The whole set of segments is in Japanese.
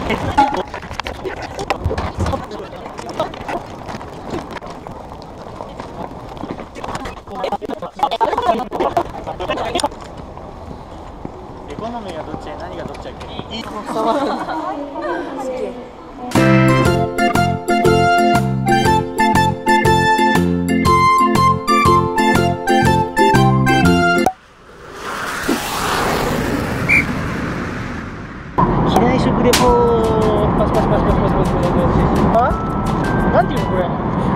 エコノミーはどっちや、何がどっちやっけ。機内食レポパチパチパチパチパチパチパチパチ。あ？なんていうのこれ？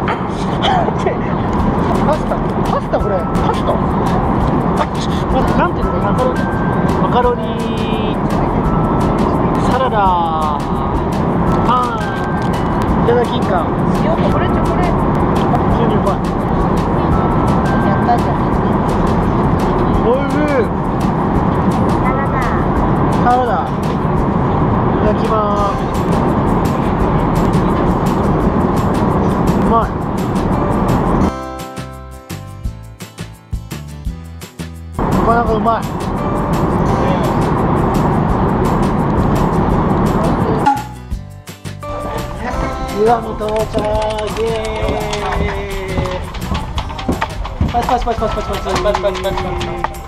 パスタこれ？パスタ？なんていうのこれ？マカロニサラダパンいただきんか。 塩とこれチョコレート。 非常にうまい。 やったじゃん。 おいしい。サラダいただきます。うまい。なかなかうまい。グアム到着。イエーイ。パチパチパチパチパチパチパチパチパチパチパチパチ。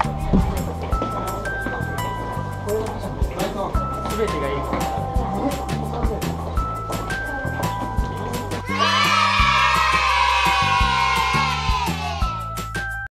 すべてがいい。